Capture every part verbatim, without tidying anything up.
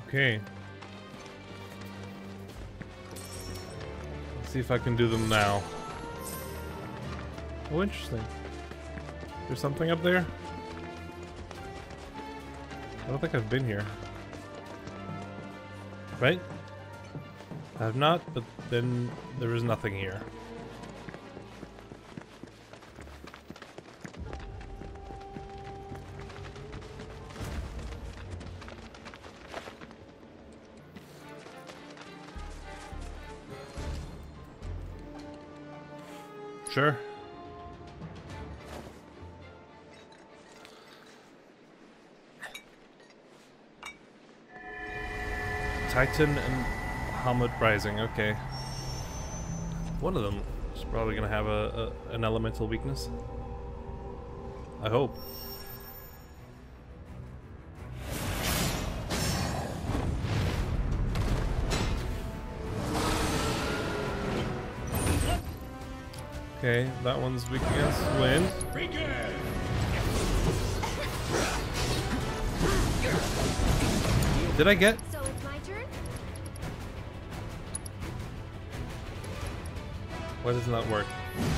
Okay. Let's see if I can do them now. Oh, interesting. There's something up there? I don't think I've been here. Right? I have not, but then there is nothing here. Sure. Titan and Hamlet Rising, okay. One of them is probably gonna have a, a an elemental weakness. I hope. Okay, that one's weak against wind. Did I get? So it's my turn? Why does it not work?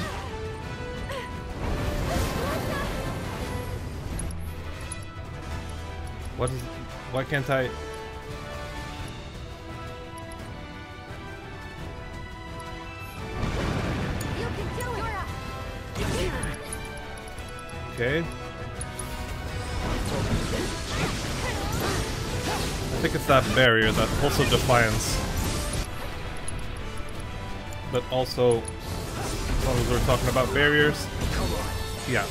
What is? Why can't I? Okay. I think it's that barrier that also defiance. But also, as long as we're talking about barriers, yeah.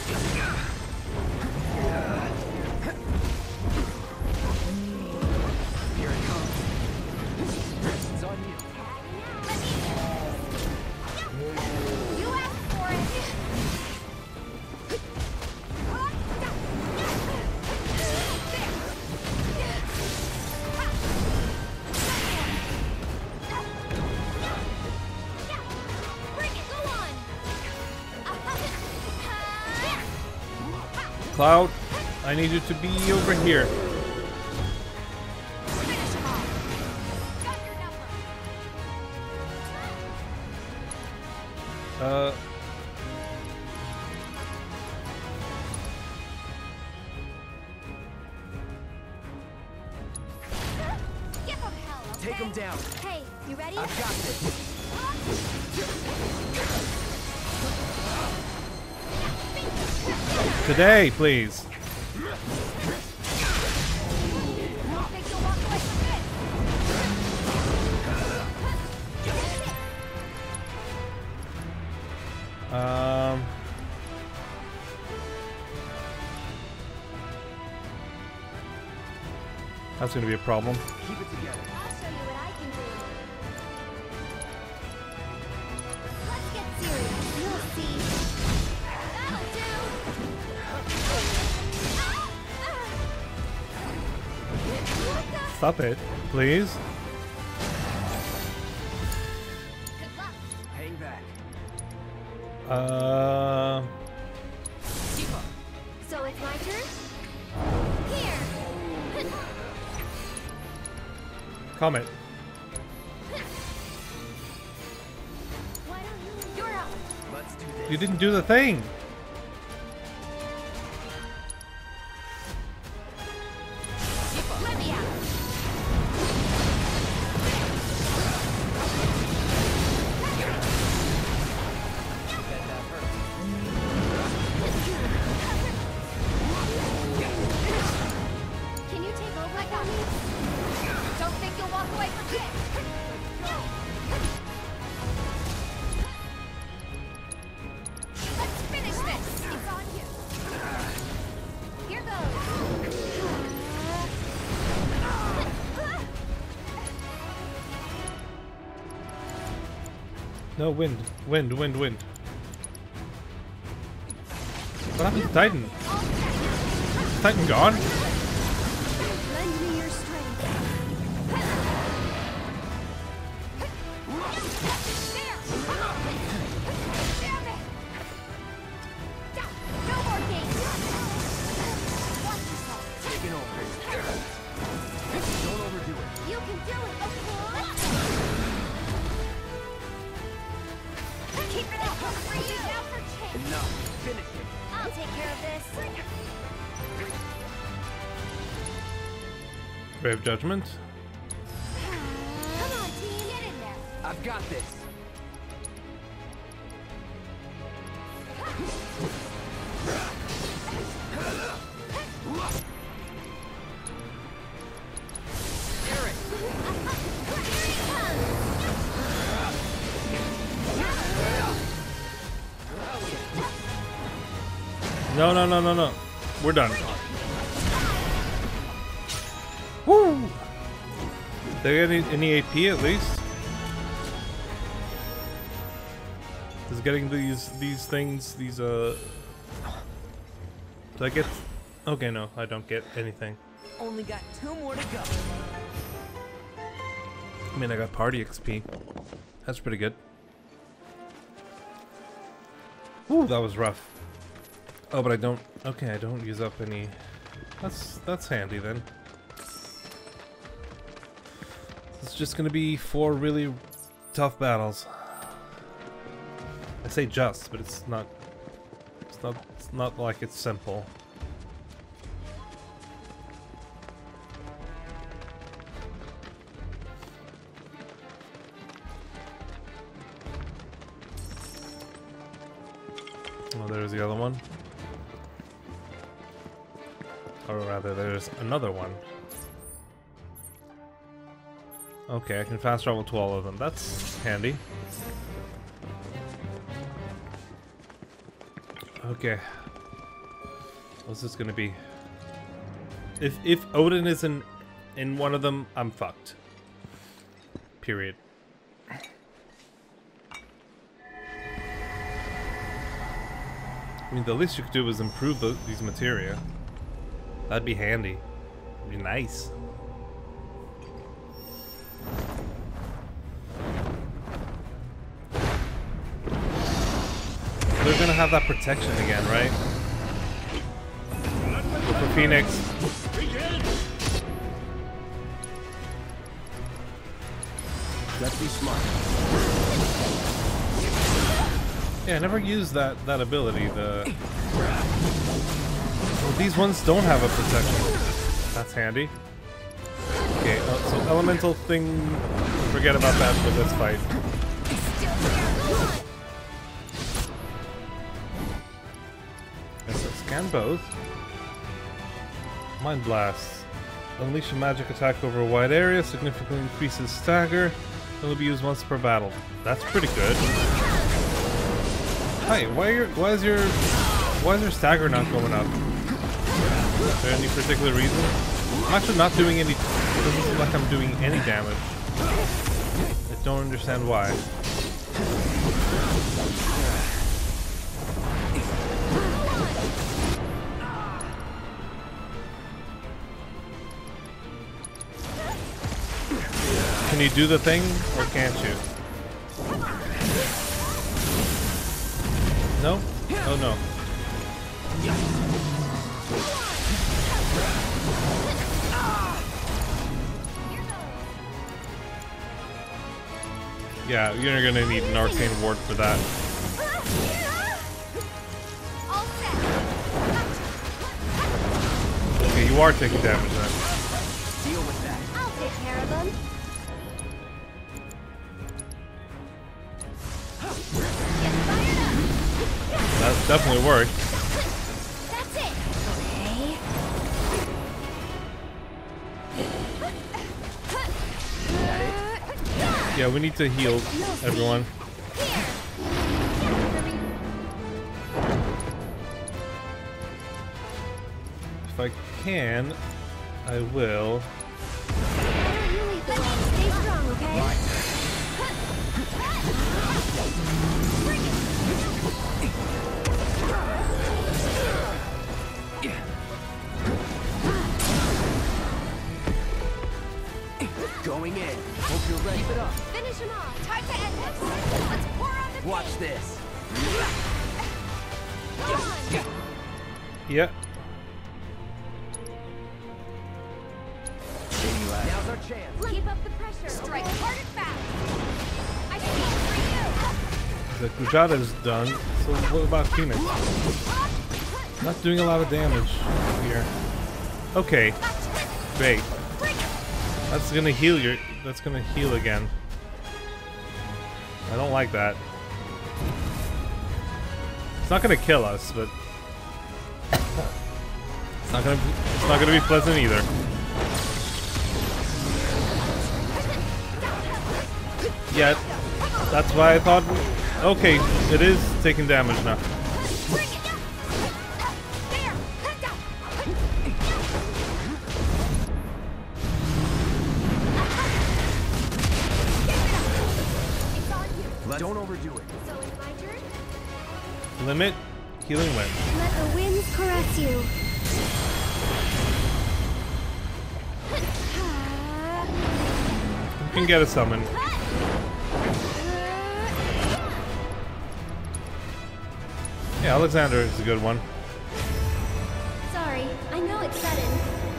Cloud, I need you to be over here. Uh. Take him down. Hey, you ready? I've got this. Today, please. Um. That's going to be a problem. Keep it together. I'll show you what I can do. Let's get serious. You'll see. That'll do. Stop it, please. Good luck. Hang back. Uh. So it's my turn? Here. Comment. Why don't you? You're up. Let's do this. You didn't do the thing. Let me out. Bet that hurt. Can you take over like that? Don't think you'll walk away from this. Let's finish this. It's on you. Here goes. No, wind. Wind, wind, wind. What happened to Titan? Is Titan gone? Lend me your strength. There. Damn it. No more games. Watch yourself. Taking over. Don't overdo it. Brave Judgment. Come on, team, get in there. I've got this. Eric. No, no, no, no, no. We're done. Woo! They get any, any A P at least? Is getting these these things these uh? Do I get? Okay, no, I don't get anything. Only got two more to go. I mean, I got party X P. That's pretty good. Ooh, that was rough. Oh, but I don't. Okay, I don't use up any. That's that's handy then. It's just gonna be four really tough battles. I say just, but it's not. It's not. It's not like it's simple. Oh, there's the other one. Or rather, there's another one. Okay, I can fast travel to all of them. That's handy. Okay. What's this gonna be? If if Odin is in in one of them, I'm fucked. Period. I mean, the least you could do is improve the, these materia. That'd be handy. It'd be nice. They're gonna have that protection again, right? Go for Phoenix. Let's be smart. Yeah, I never used that that ability. The well, these ones don't have a protection. That's handy. Okay, uh, so elemental thing. Forget about that for this fight. Guess I scan both. Mind Blast. Unleash a magic attack over a wide area. Significantly increases stagger. It'll be used once per battle. That's pretty good. Hi, why are, why is your why is your stagger not going up? Is there any particular reason? I'm actually not doing any. It doesn't seem like I'm doing any damage. I don't understand why. Can you do the thing, or can't you? No? Oh no. Yeah, you're gonna need an arcane ward for that. Okay, you are taking damage then. Deal with that. I'll take care of them. That definitely worked. That's it. Okay. Yeah, we need to heal everyone. If I can, I will. Stay strong, okay? Going in. Hope you're ready. Keep it up. Finish him off. Time to end this. Let's pour on the Watch this. Come on. Yeah. Now's our chance. Keep up the pressure. Strike hard and fast. I can go for The Kujata is done. So what about Phoenix? Not doing a lot of damage here. Okay. Great. you. That's gonna heal your. That's gonna heal again. I don't like that. It's not gonna kill us, but it's not gonna. It's not gonna be pleasant either. Yeah, that's why I thought. Okay, it is taking damage now. Don't overdo it. So it's my turn? Limit healing wind. Let the winds caress you. You can get a summon. Yeah, Alexander is a good one. Sorry, I know it's sudden.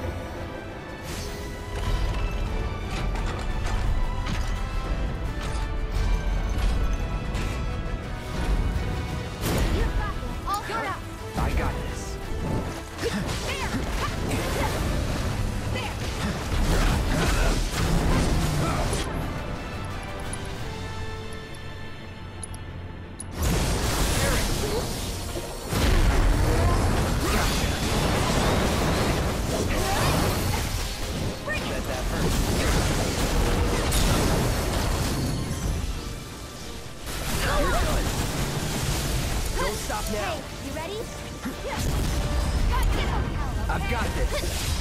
I got this. I've got this.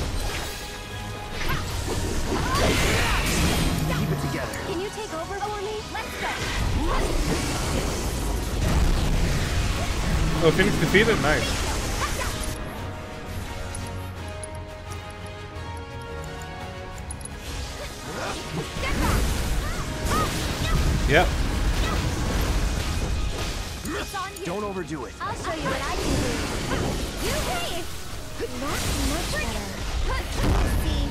Keep it together. Can you take over for me? Let's go. Oh, Phoenix defeated? Nice. Yep. Don't overdo it. I'll show you what I can do. You hey! That's much better. Let's see.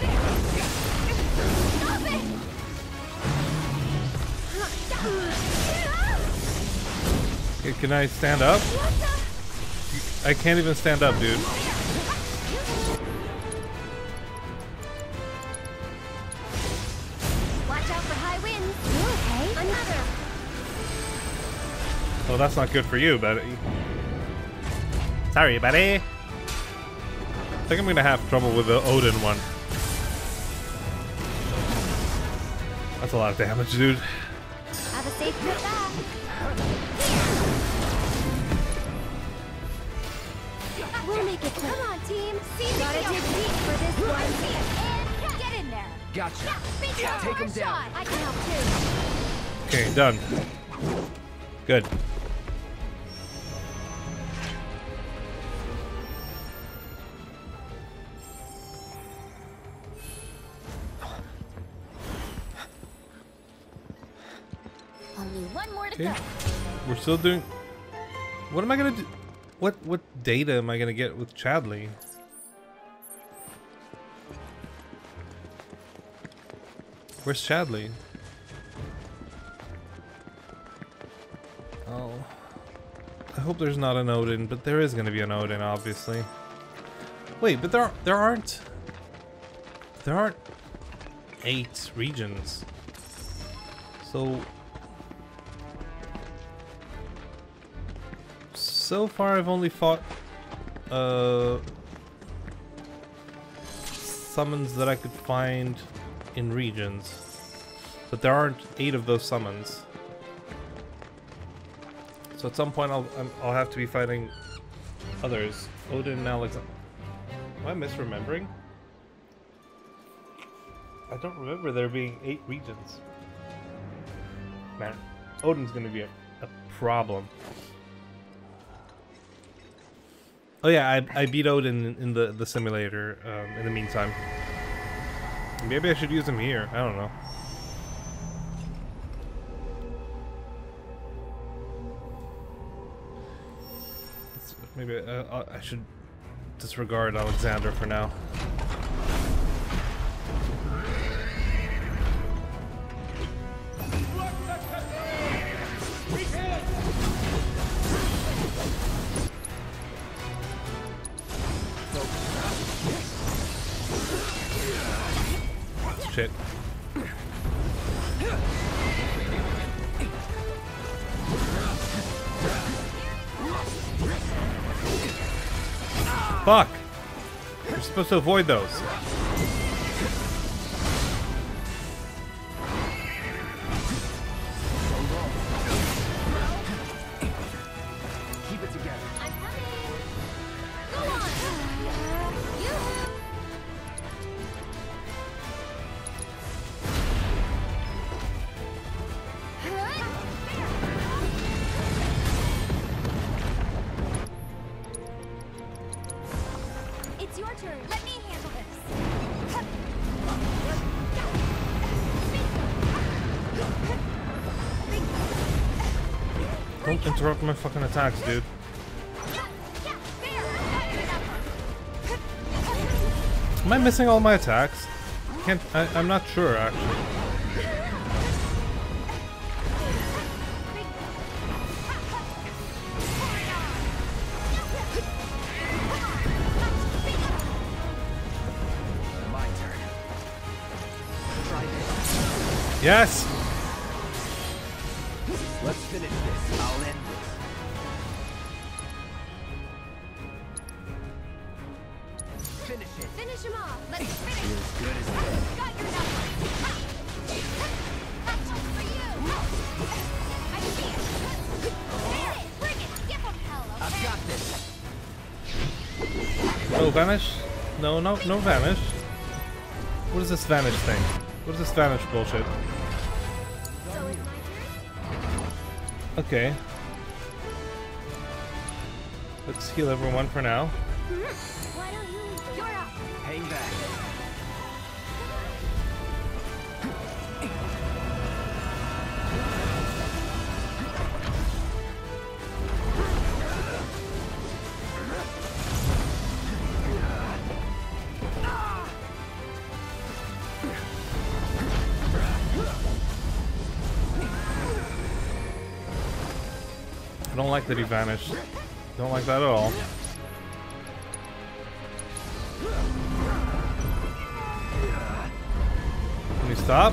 Stop it! Okay, can I stand up? I can't even stand up, dude. Watch out for high winds. You okay? Another. Oh, that's not good for you, buddy. Sorry, buddy. I think I'm gonna have trouble with the Odin one. That's a lot of damage, dude. Have a safe trip back. We'll make it. Come on, team. See Gotta dig deep for this one. Get in there. Gotcha. Yeah, Take him down. I can help too. Okay, done. Good. Only one more to Okay. go. We're still doing. What am I gonna do? What what data am I gonna get with Chadley? Where's Chadley? Oh, I hope there's not an Odin, but there is gonna be an Odin, obviously. Wait, but there are, there aren't there aren't eight regions, so. So far, I've only fought uh, summons that I could find in regions, but there aren't eight of those summons. So at some point, I'll I'll have to be fighting others. Odin and Alexander. Am I misremembering? I don't remember there being eight regions. Man, Odin's gonna be a, a problem. Oh yeah, I, I beat Odin in the, the simulator um, in the meantime. Maybe I should use him here. I don't know. Let's, maybe uh, I should disregard Alexander for now. shit. Fuck! You're supposed to avoid those. Keep it together. I'm coming. Go on. You. It's your turn. Let me handle this. Don't interrupt my fucking attacks, dude. Am I missing all my attacks? Can't. I, I'm not sure actually. My turn. Try this. Yes. Let's finish this. I'll end this. Finish it. Finish him off. Let's finish. You're as good as dead. Got your number. Ha! That's one for you. I see it. There, bring it. Give him hell, okay? I've got this. No vanish. No, no, no vanish. What is this vanish thing? What is this vanish bullshit? So it's my turn? Okay. Let's heal everyone for now. Why don't you lead the You're up. Hang back. I don't like that he vanished. Don't like that at all. Can you stop?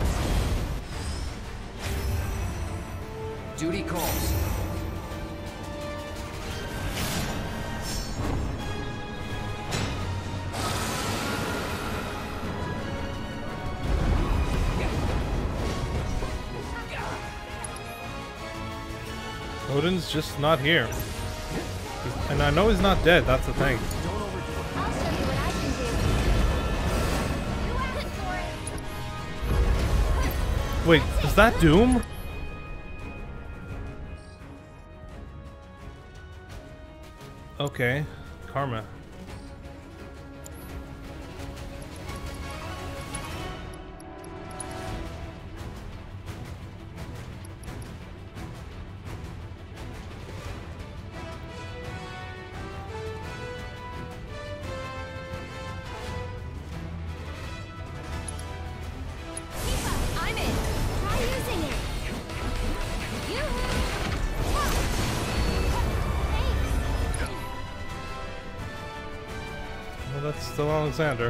Duty calls. Odin's just not here. And I know he's not dead, that's the thing. I'll show you what I can do. You asked for it. Wait, is that Doom? Okay, Karma. I'm in. Try using it. You. Thanks. Well, that's still Alexander.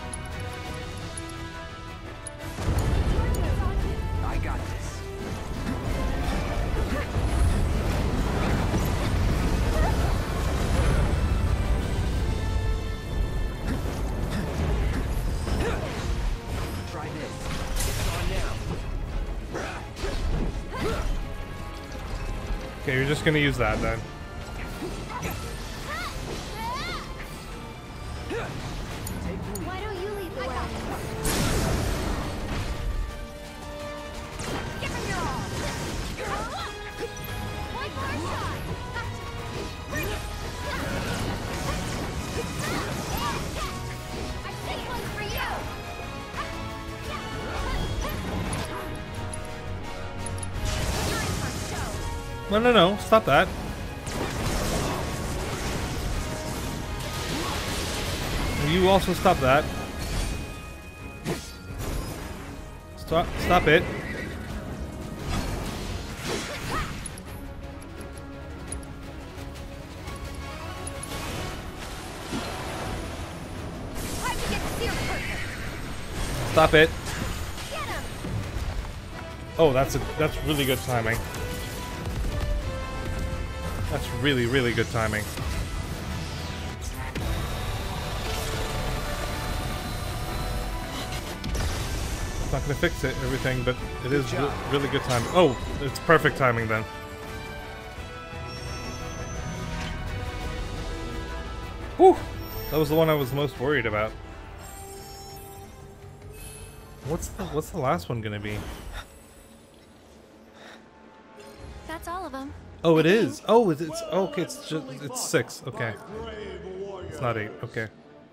I got this. Try this. It's on now. Okay, you're just gonna use that then. Why don't you lead the way? Give him your all. One more shot. Gotcha. Bring it. I take one for you. You're in for a show. No, no, no, stop that. You also stop that. Stop, stop it. Time to get to see your partner. Stop it. Oh, that's a that's really good timing. That's really, really good timing. It's not gonna fix it, everything, but it is re really good timing. Oh, it's perfect timing then. Whew! That was the one I was most worried about. What's the what's the last one gonna be? That's all of them. Oh, it is. Oh, it's, it's okay. It's just it's six. Okay, it's not eight. Okay.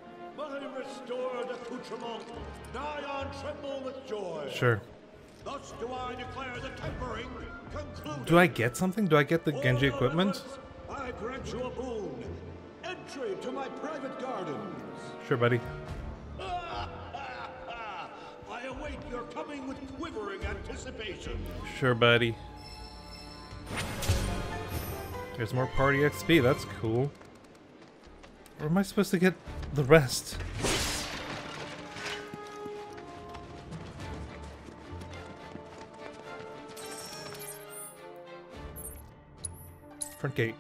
Sure. Thus do I declare the tempering concluded. Do I get something? Do I get the Genji equipment? I grant you a boon. Entry to my private gardens. Sure, buddy. I await your coming with quivering anticipation. Sure, buddy. There's more party X P. That's cool. Or am I supposed to get the rest? Front gate.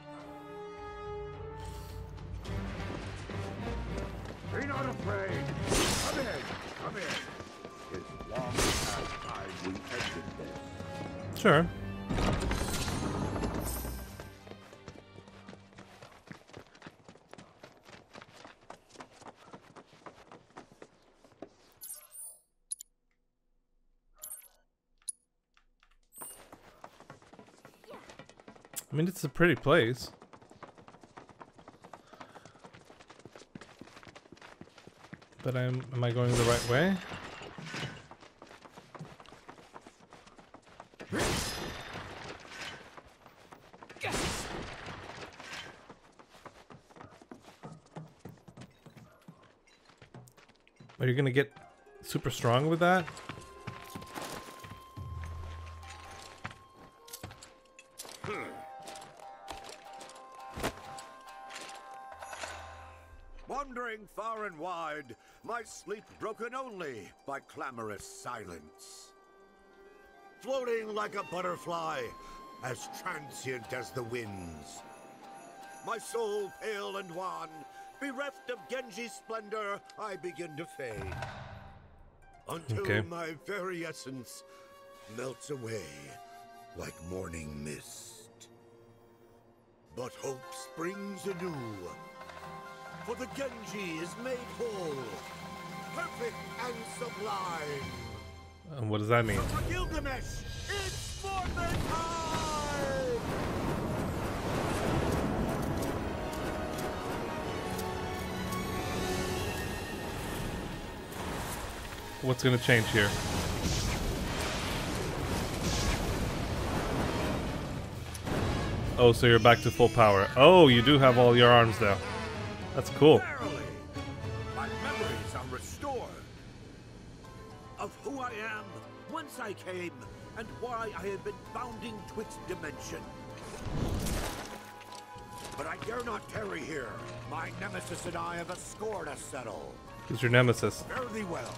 Be not afraid. Come in. Come in. It's long past time we ended this. Sure. I mean, it's a pretty place. But I'm, am I going the right way? Are you gonna get super strong with that? Wandering far and wide, my sleep broken only by clamorous silence. Floating like a butterfly, as transient as the winds. My soul pale and wan, bereft of Genji's splendor, I begin to fade. Until Okay. my very essence melts away like morning mist. But hope springs anew. For the Genji is made whole, perfect and sublime. And what does that mean? For Gilgamesh, it's forfeit time! What's gonna change here? Oh, so you're back to full power. Oh, you do have all your arms now. That's cool. Verily, my memories are restored. Of who I am, whence I came, and why I have been bounding twixt dimension. But I dare not tarry here. My nemesis and I have a score to settle. Who's your nemesis? Fare thee well.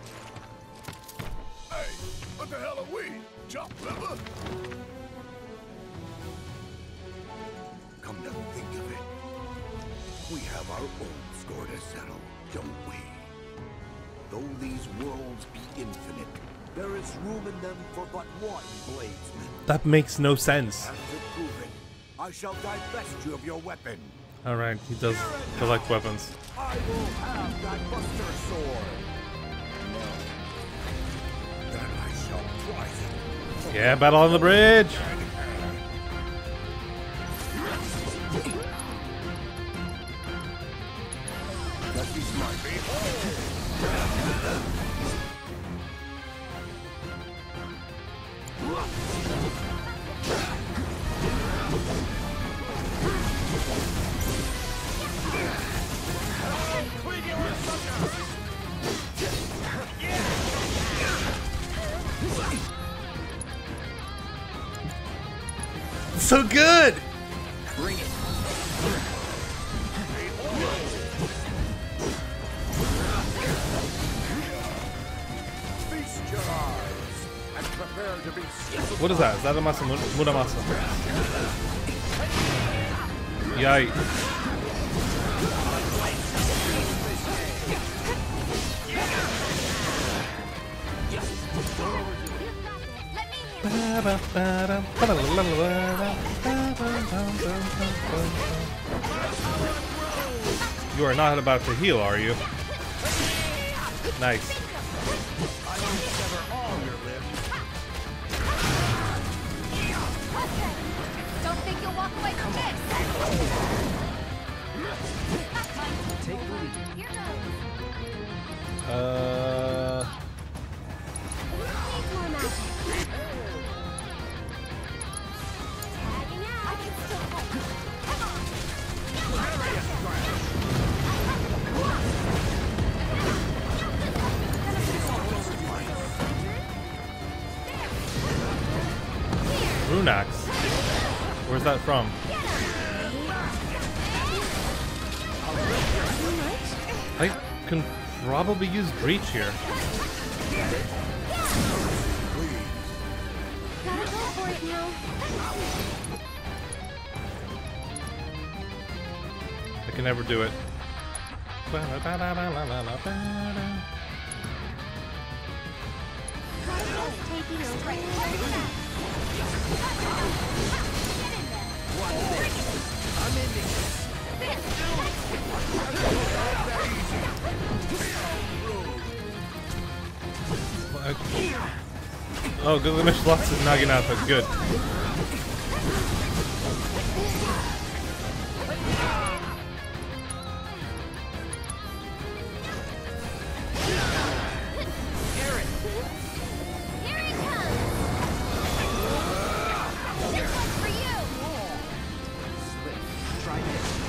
Hey, what the hell are we? Chop liver? Come to think of it, we have our own score to settle, don't we? Though these worlds be infinite, there is room in them for but one bladesman. That makes no sense. And to prove it, I shall divest you of your weapon. Alright, he does collect weapons. I will have that buster sword. Then I shall prize it. Yeah, battle on the bridge! That is my behold. So good! Bring it. Feast your eyes and Prepare to be What is that? Is that a masa? Muramasa? Yikes. You are not about to heal, are you? Nice. Don't think you'll walk away from this. take the lead. Here goes. Uh. Needs more magic. Tagging out. I can still fight. Come on. Runax. Where's that from? I can probably use Breach here. Gotta go for it now. I can never do it. Taking over. I'm ending this. Oh, Gilgamesh lost his Naginata. Good. Here he comes. This one's for you. Try this.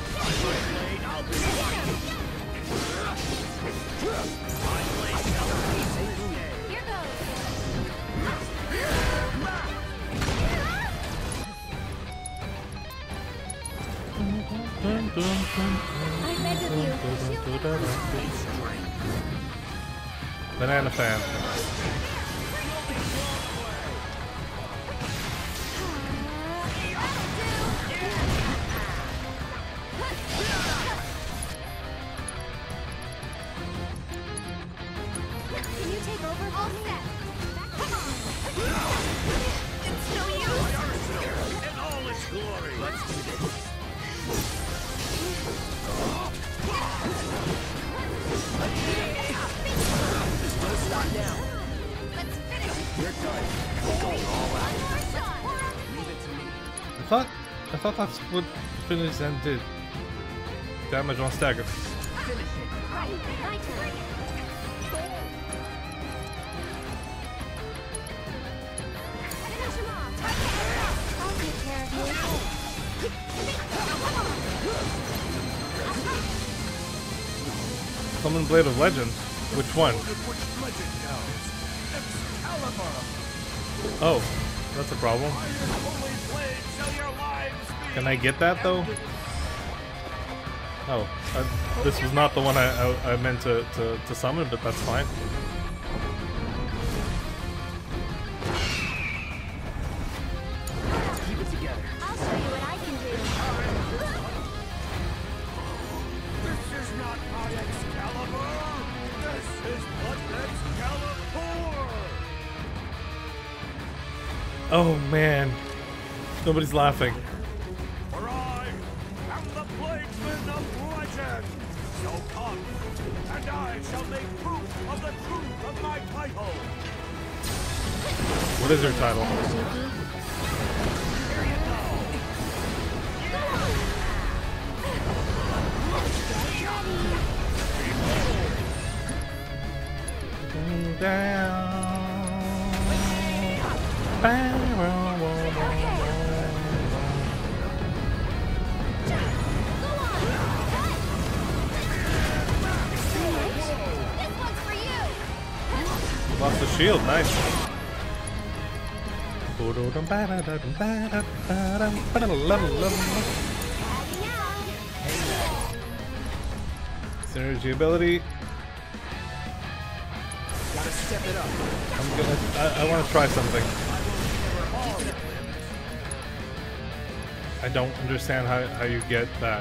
Here goes. I'm ready with you. Banana fan. Can you take over? All set. Come on. It's no use. In all its glory. Let's do this. Don't stop now. Let's finish. You're done. One more shot. Leave it to me. I thought I thought that's what finish and did. Damage on stagger. Finish it. Right, my turn. Finish him off. I'll take care of you. Come on. Summon Blade of Legend. Which one? Which legend knows? Excalibur! Oh, that's a problem. Holy blade, shall your lives be Can I get that though? Oh, I, this was not the one I, I, I meant to, to, to summon, but that's fine. Keep it together. I'll show you what I can do. This is not my Excalibur! This is but Excalibur! Oh man, nobody's laughing. For I am the bladesman of legend! So come, and I shall make proof of the truth of my title! What is her title? This one's for you. Lost the shield, nice. Tagging out. Synergy ability. Gotta Step it up. I'm gonna. I, I want to try something. I don't understand how how you get that.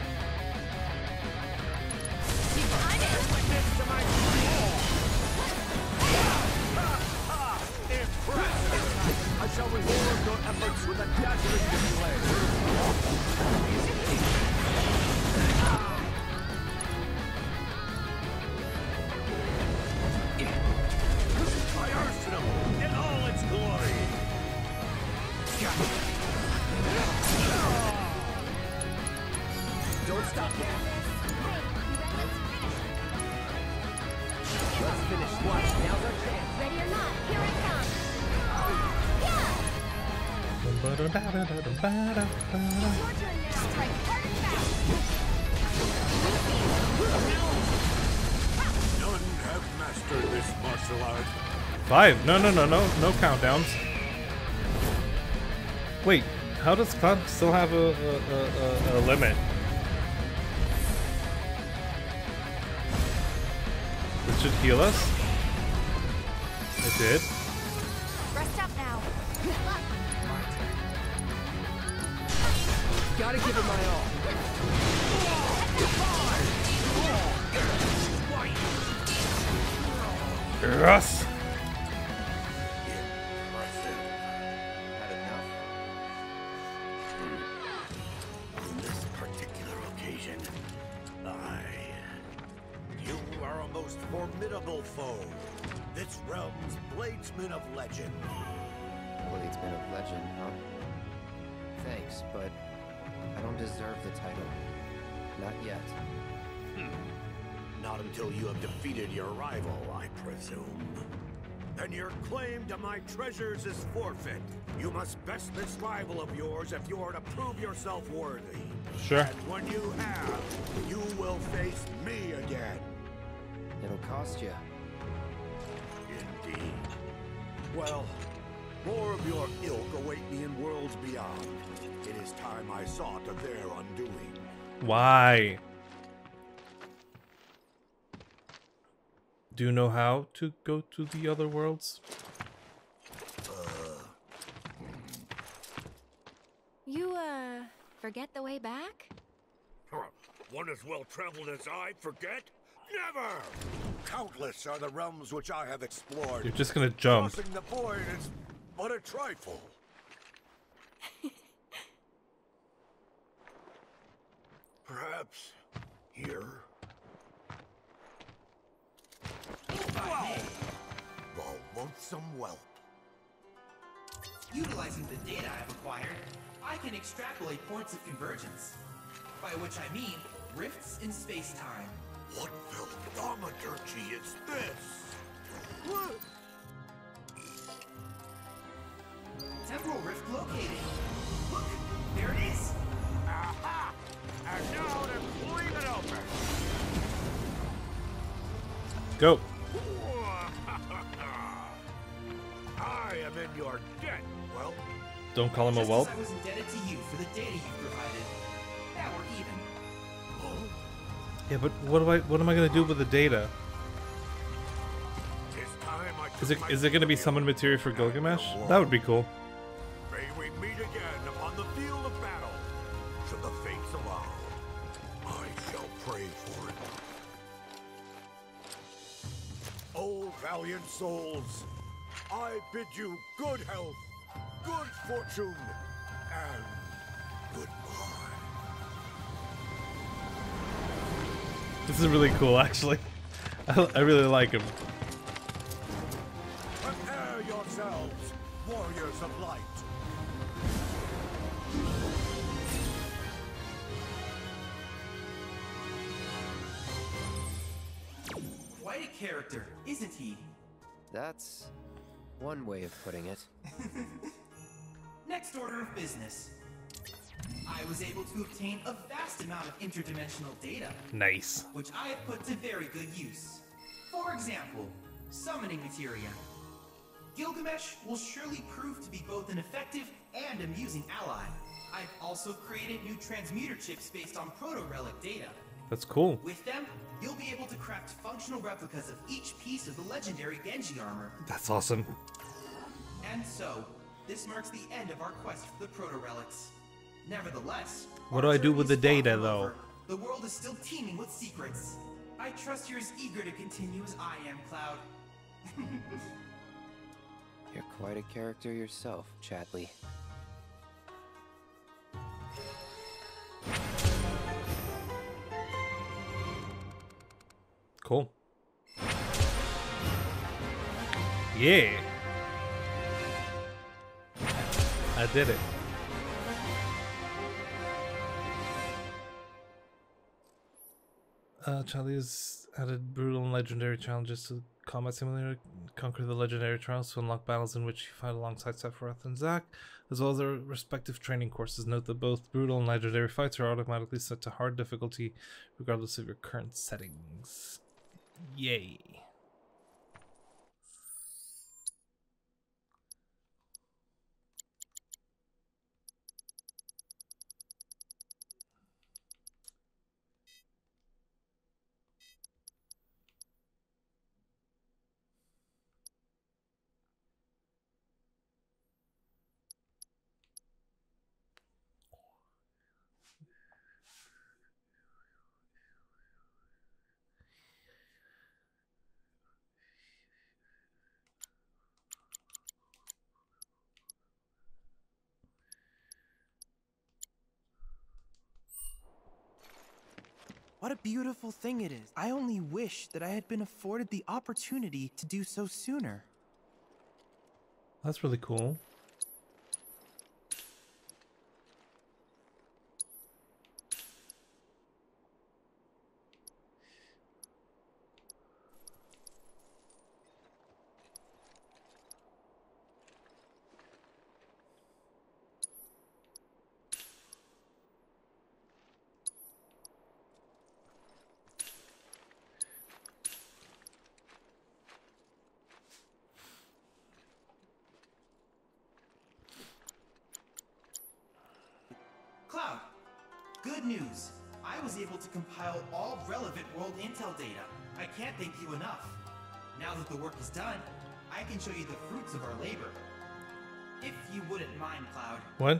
I shall reward your efforts with a dazzling display. My arsenal in all its glory. Don't stop yet. Let's finish. Watch. Now's our chance. Ready or not, here I come. Ba-da-da-da-da-da-da-da. Your turn now. Strike hard and fast. None have mastered this martial art. Five. No, no, no, no, no countdowns. Wait, how does Cloud still have a, a, a, a limit? This should heal us. It did. Rest up now. Good luck. Gotta give it my all. Yes. Had enough? On this particular occasion, I... You are a most formidable foe. This realm's bladesman of legend. Bladesman of legend, huh? Thanks, but I don't deserve the title. Not yet. Not until you have defeated your rival, I presume. Then your claim to my treasures is forfeit. You must best this rival of yours if you are to prove yourself worthy. Sure. And when you have, you will face me again. It'll cost you. Indeed. Well, more of your ilk await me in worlds beyond. It is time I saw to their undoing. Why? Do you know how to go to the other worlds? You, uh, forget the way back? One as well traveled as I forget? Never! Countless are the realms which I have explored. You're just gonna jump. Crossing the void is but a trifle. Perhaps here. The lonesome whelp. Utilizing the data I've acquired, I can extrapolate points of convergence. By which I mean rifts in space-time. What thaumaturgy is this? What? Temporal rift located. Look, there it is. Aha! And now to leave it open. Go. I am in your debt. Well, Don't call him a Just whelp. as I was indebted to you for the data you provided. Now we're even. Yeah, but what do I? What am I gonna do with the data? tis time I Is took it my is it gonna be fill summon material for and Gilgamesh? no That would be cool. May we meet again upon the field of battle. Should the fates allow, I shall pray for it. Oh, valiant souls, I bid you good health, good fortune, and goodbye. This is really cool, actually. I, I really like him. Prepare yourselves, warriors of light. Quite a character, isn't he? That's one way of putting it. Next order of business. I was able to obtain a vast amount of interdimensional data, Nice. which I have put to very good use. For example, summoning materia. Gilgamesh will surely prove to be both an effective and amusing ally. I've also created new transmuter chips based on proto-relic data. That's cool. With them, you'll be able to craft functional replicas of each piece of the legendary Genji armor. That's awesome. And so, this marks the end of our quest for the proto-relics. Nevertheless, What do I do with the journey is far data, from though? over. The world is still teeming with secrets. I trust you're as eager to continue as I am, Cloud. You're quite a character yourself, Chadley. Cool. Yeah. I did it. Uh, Charlie has added brutal and legendary challenges to Combat Simulator. Conquer the legendary trials to unlock battles in which you fight alongside Sephiroth and Zack, as well as their respective training courses. Note that both brutal and legendary fights are automatically set to hard difficulty, regardless of your current settings. Yay. What a beautiful thing it is. I only wish that I had been afforded the opportunity to do so sooner. That's really cool. Cloud, good news. I was able to compile all relevant world intel data. I can't thank you enough. Now that the work is done, I can show you the fruits of our labor. If you wouldn't mind, Cloud. What?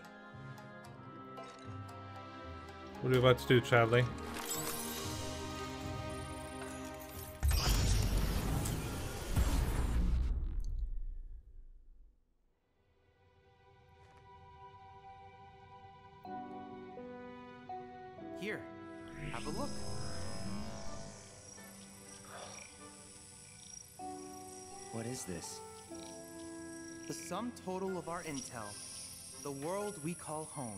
What are you about to do, Chadley? Here, have a look. What is this? The sum total of our intel. The world we call home.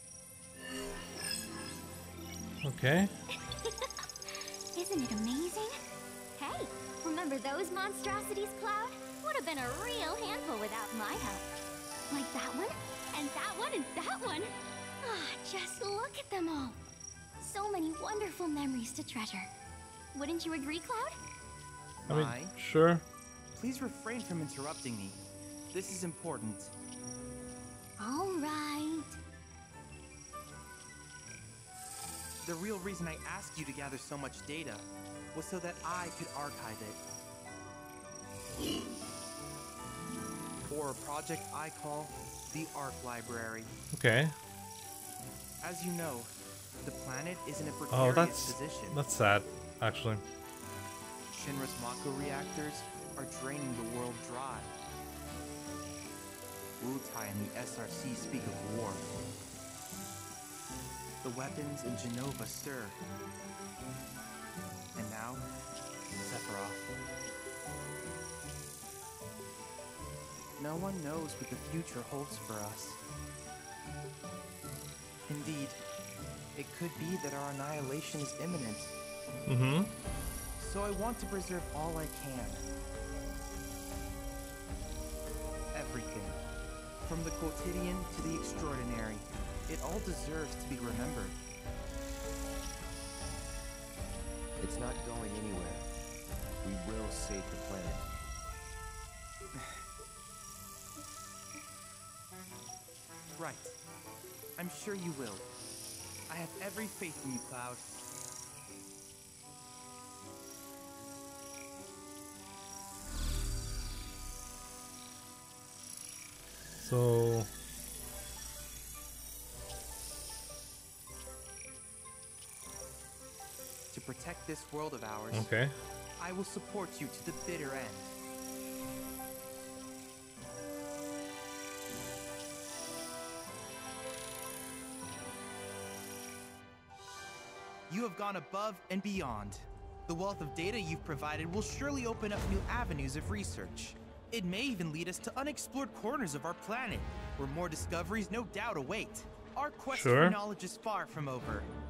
Okay. Isn't it amazing? Hey, remember those monstrosities, Cloud? Would have been a real handful without my help. Like that one, and that one, and that one. Ah, just look at them all. So many wonderful memories to treasure. Wouldn't you agree, Cloud? I mean, Why? sure. Please refrain from interrupting me. This is important. All right. The real reason I asked you to gather so much data was so that I could archive it. For a project I call the Arc Library. Okay. As you know, the planet is in a Oh, precarious that's position. that's sad, actually. Shinra's Mako reactors are draining the world dry. Wutai and the S R C speak of war. The weapons in Genova stir. And now, Sephiroth. No one knows what the future holds for us. Indeed, it could be that our annihilation is imminent. Mm-hmm. So I want to preserve all I can. Everything. From the quotidian to the extraordinary. It all deserves to be remembered. It's not going anywhere. We will save the planet. Right. I'm sure you will. I have every faith in you, Cloud. So To protect this world of ours, okay. I will support you to the bitter end. You have gone above and beyond. The wealth of data you've provided will surely open up new avenues of research. It may even lead us to unexplored corners of our planet, where more discoveries no doubt await. Our quest Sure. for knowledge is far from over,